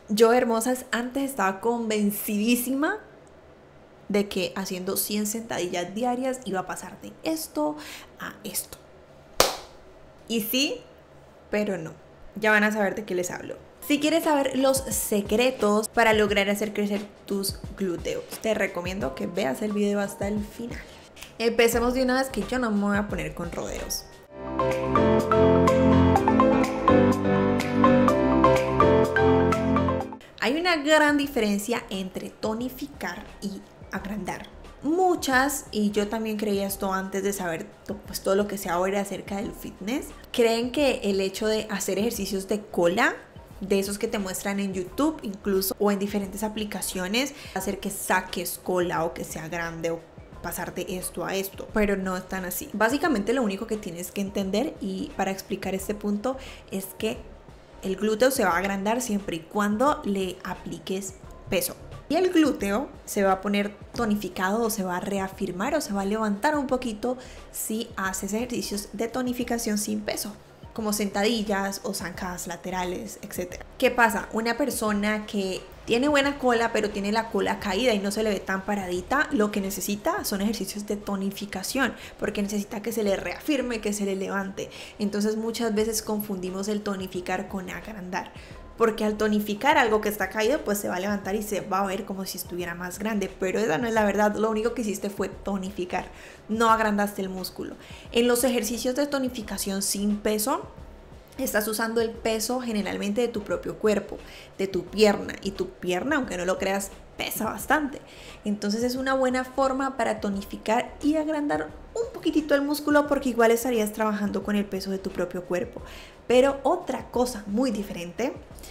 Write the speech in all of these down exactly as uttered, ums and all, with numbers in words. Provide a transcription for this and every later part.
Yo, hermosas, antes estaba convencidísima de que haciendo cien sentadillas diarias iba a pasar de esto a esto. Y sí, pero no. Ya van a saber de qué les hablo. Si quieres saber los secretos para lograr hacer crecer tus glúteos, te recomiendo que veas el video hasta el final. Empecemos de una vez, que yo no me voy a poner con rodeos. Hay una gran diferencia entre tonificar y agrandar. Muchas, y yo también creía esto antes de saber pues, todo lo que sé ahora acerca del fitness, creen que el hecho de hacer ejercicios de cola, de esos que te muestran en YouTube incluso, o en diferentes aplicaciones, hacer que saques cola o que sea grande o pasar de esto a esto, pero no es tan así. Básicamente lo único que tienes que entender, y para explicar este punto, es que el glúteo se va a agrandar siempre y cuando le apliques peso. Y el glúteo se va a poner tonificado o se va a reafirmar o se va a levantar un poquito si haces ejercicios de tonificación sin peso, como sentadillas o zancadas laterales, etcétera. ¿Qué pasa? Una persona que tiene buena cola pero tiene la cola caída y no se le ve tan paradita, lo que necesita son ejercicios de tonificación, porque necesita que se le reafirme, que se le levante. Entonces muchas veces confundimos el tonificar con agrandar, porque al tonificar algo que está caído pues se va a levantar y se va a ver como si estuviera más grande, pero esa no es la verdad. Lo único que hiciste fue tonificar, no agrandaste el músculo. En los ejercicios de tonificación sin peso, estás usando el peso generalmente de tu propio cuerpo, de tu pierna, y tu pierna, aunque no lo creas, pesa bastante. Entonces es una buena forma para tonificar y agrandar un poquitito el músculo, porque igual estarías trabajando con el peso de tu propio cuerpo. Pero otra cosa muy diferente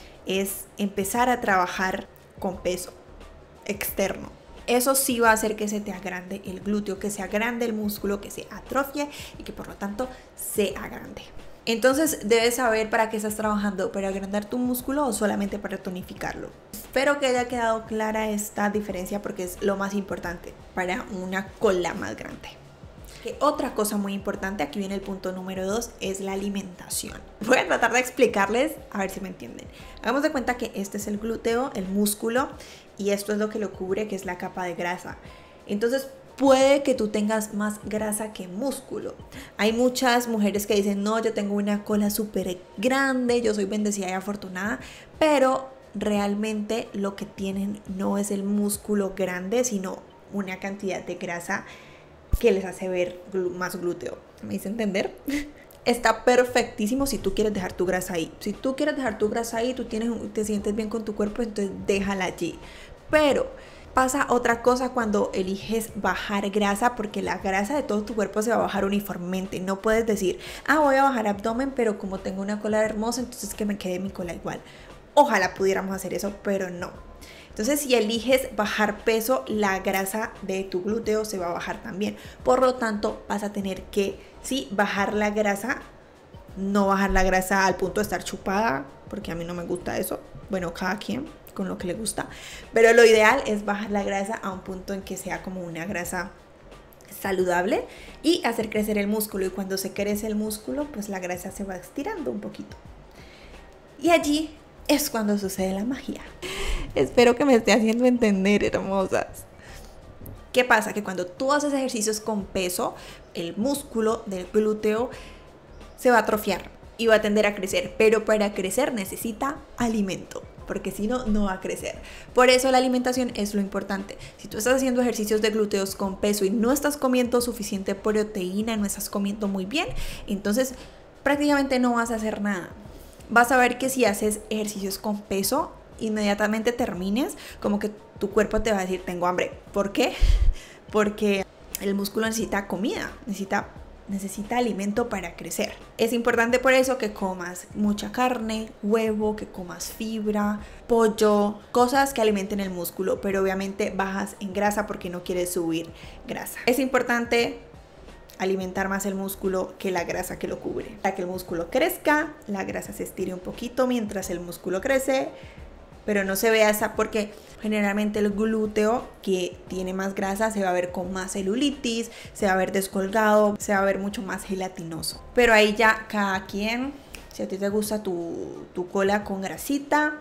es empezar a trabajar con peso externo. Eso sí va a hacer que se te agrande el glúteo, que se agrande el músculo, que se atrofie y que por lo tanto se agrande. Entonces debes saber para qué estás trabajando, para agrandar tu músculo o solamente para tonificarlo. Espero que haya quedado clara esta diferencia, porque es lo más importante para una cola más grande. Que otra cosa muy importante, aquí viene el punto número dos, es la alimentación. Voy a tratar de explicarles a ver si me entienden. Hagamos de cuenta que este es el glúteo, el músculo, y esto es lo que lo cubre, que es la capa de grasa. Entonces puede que tú tengas más grasa que músculo. Hay muchas mujeres que dicen, no, yo tengo una cola súper grande, yo soy bendecida y afortunada, pero realmente lo que tienen no es el músculo grande, sino una cantidad de grasa que les hace ver más glúteo. ¿Me hice entender? Está perfectísimo si tú quieres dejar tu grasa ahí. Si tú quieres dejar tu grasa ahí, tú tienes, te sientes bien con tu cuerpo, entonces déjala allí. Pero pasa otra cosa cuando eliges bajar grasa, porque la grasa de todo tu cuerpo se va a bajar uniformemente. No puedes decir, ah, voy a bajar abdomen, pero como tengo una cola hermosa, entonces que me quede mi cola igual. Ojalá pudiéramos hacer eso, pero no. Entonces, si eliges bajar peso, la grasa de tu glúteo se va a bajar también. Por lo tanto, vas a tener que, sí, bajar la grasa, no bajar la grasa al punto de estar chupada, porque a mí no me gusta eso. Bueno, cada quien con lo que le gusta. Pero lo ideal es bajar la grasa a un punto en que sea como una grasa saludable y hacer crecer el músculo. Y cuando se crece el músculo, pues la grasa se va estirando un poquito. Y allí es cuando sucede la magia. Espero que me esté haciendo entender, hermosas. ¿Qué pasa? Que cuando tú haces ejercicios con peso, el músculo del glúteo se va a atrofiar y va a tender a crecer, pero para crecer necesita alimento, porque si no, no va a crecer. Por eso la alimentación es lo importante. Si tú estás haciendo ejercicios de glúteos con peso y no estás comiendo suficiente proteína, no estás comiendo muy bien, entonces prácticamente no vas a hacer nada. Vas a ver que si haces ejercicios con peso, inmediatamente termines, como que tu cuerpo te va a decir, tengo hambre. ¿Por qué? Porque el músculo necesita comida, necesita, necesita alimento para crecer. Es importante por eso que comas mucha carne, huevo, que comas fibra, pollo, cosas que alimenten el músculo, pero obviamente bajas en grasa porque no quieres subir grasa. Es importante alimentar más el músculo que la grasa que lo cubre, para que el músculo crezca, la grasa se estire un poquito mientras el músculo crece, pero no se vea esa, porque generalmente el glúteo que tiene más grasa se va a ver con más celulitis, se va a ver descolgado, se va a ver mucho más gelatinoso. Pero ahí ya cada quien, si a ti te gusta tu, tu cola con grasita,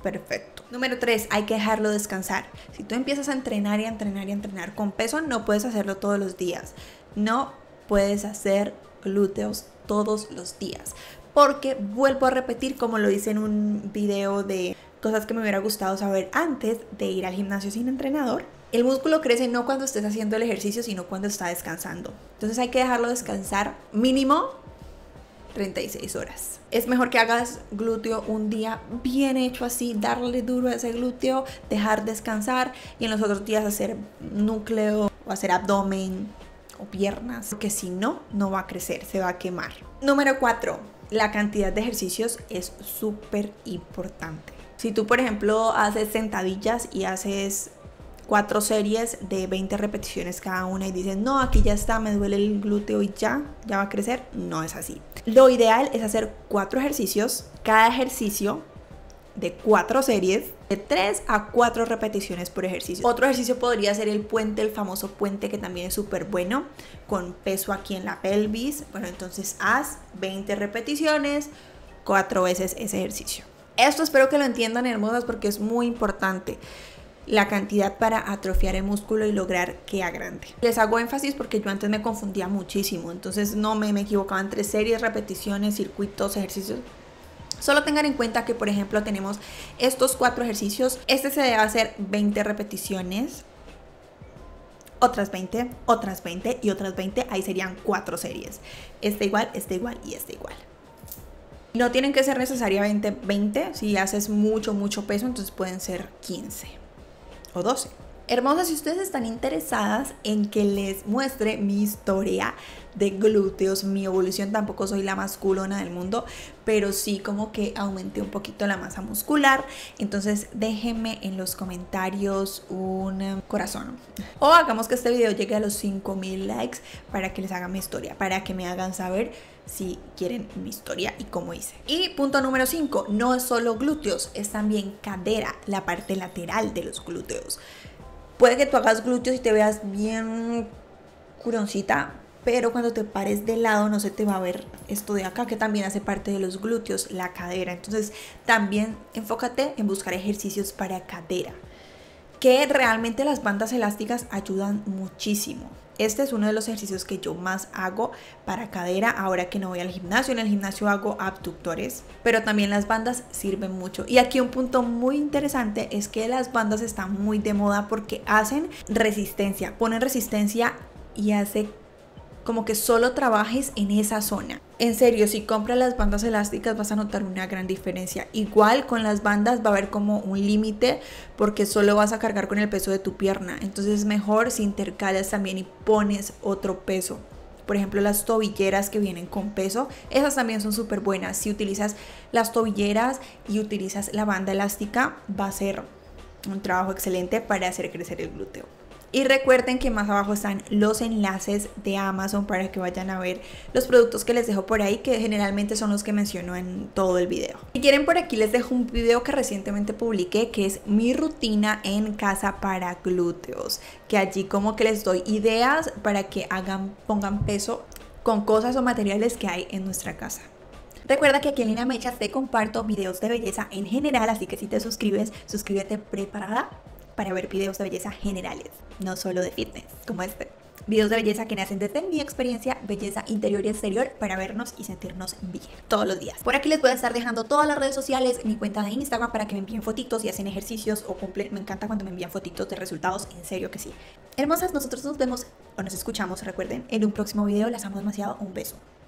perfecto. Número tres, hay que dejarlo descansar. Si tú empiezas a entrenar y a entrenar y a entrenar con peso, no puedes hacerlo todos los días. No puedes hacer glúteos todos los días. Porque vuelvo a repetir, como lo hice en un video de cosas que me hubiera gustado saber antes de ir al gimnasio sin entrenador, el músculo crece no cuando estés haciendo el ejercicio, sino cuando está descansando. Entonces hay que dejarlo descansar mínimo treinta y seis horas. Es mejor que hagas glúteo un día bien hecho así, darle duro a ese glúteo, dejar descansar y en los otros días hacer núcleo o hacer abdomen o piernas, porque si no, no va a crecer, se va a quemar. Número cuatro, la cantidad de ejercicios es súper importante. Si tú, por ejemplo, haces sentadillas y haces cuatro series de veinte repeticiones cada una y dices, no, aquí ya está, me duele el glúteo y ya, ya va a crecer, no es así. Lo ideal es hacer cuatro ejercicios, cada ejercicio de cuatro series, de tres a cuatro repeticiones por ejercicio. Otro ejercicio podría ser el puente, el famoso puente, que también es súper bueno, con peso aquí en la pelvis. Bueno, entonces haz veinte repeticiones, cuatro veces ese ejercicio. Esto espero que lo entiendan, hermosas, porque es muy importante la cantidad para atrofiar el músculo y lograr que agrande. Les hago énfasis porque yo antes me confundía muchísimo, entonces no me, me equivocaba entre series, repeticiones, circuitos, ejercicios. Solo tengan en cuenta que, por ejemplo, tenemos estos cuatro ejercicios. Este se debe hacer veinte repeticiones, otras veinte, otras veinte y otras veinte. Ahí serían cuatro series. Este igual, este igual y este igual. No tienen que ser necesariamente veinte. Si haces mucho, mucho peso, entonces pueden ser quince o doce. Hermosas, si ustedes están interesadas en que les muestre mi historia de glúteos, mi evolución, tampoco soy la más culona del mundo, pero sí como que aumenté un poquito la masa muscular, entonces déjenme en los comentarios un corazón o hagamos que este video llegue a los cinco mil likes para que les haga mi historia, para que me hagan saber si quieren mi historia y cómo hice. Y punto número cinco, no es solo glúteos, es también cadera, la parte lateral de los glúteos. Puede que tú hagas glúteos y te veas bien curoncita, pero cuando te pares de lado no se te va a ver esto de acá, que también hace parte de los glúteos, la cadera. Entonces también enfócate en buscar ejercicios para cadera, que realmente las bandas elásticas ayudan muchísimo. Este es uno de los ejercicios que yo más hago para cadera ahora que no voy al gimnasio. En el gimnasio hago abductores, pero también las bandas sirven mucho. Y aquí un punto muy interesante es que las bandas están muy de moda porque hacen resistencia, ponen resistencia y hace como que solo trabajes en esa zona. En serio, si compras las bandas elásticas vas a notar una gran diferencia. Igual con las bandas va a haber como un límite porque solo vas a cargar con el peso de tu pierna. Entonces es mejor si intercalas también y pones otro peso. Por ejemplo, las tobilleras que vienen con peso, esas también son súper buenas. Si utilizas las tobilleras y utilizas la banda elástica, va a ser un trabajo excelente para hacer crecer el glúteo. Y recuerden que más abajo están los enlaces de Amazon para que vayan a ver los productos que les dejo por ahí, que generalmente son los que menciono en todo el video. Si quieren, por aquí les dejo un video que recientemente publiqué, que es mi rutina en casa para glúteos, que allí como que les doy ideas para que hagan, pongan peso con cosas o materiales que hay en nuestra casa. Recuerda que aquí en Lina Mechas te comparto videos de belleza en general, así que si te suscribes, suscríbete preparada para ver videos de belleza generales, no solo de fitness, como este. Videos de belleza que nacen desde mi experiencia, belleza interior y exterior, para vernos y sentirnos bien todos los días. Por aquí les voy a estar dejando todas las redes sociales, mi cuenta de Instagram para que me envíen fotitos y hacen ejercicios o cumplen. Me encanta cuando me envían fotitos de resultados, en serio que sí. Hermosas, nosotros nos vemos o nos escuchamos, recuerden, en un próximo video. Las amo demasiado, un beso.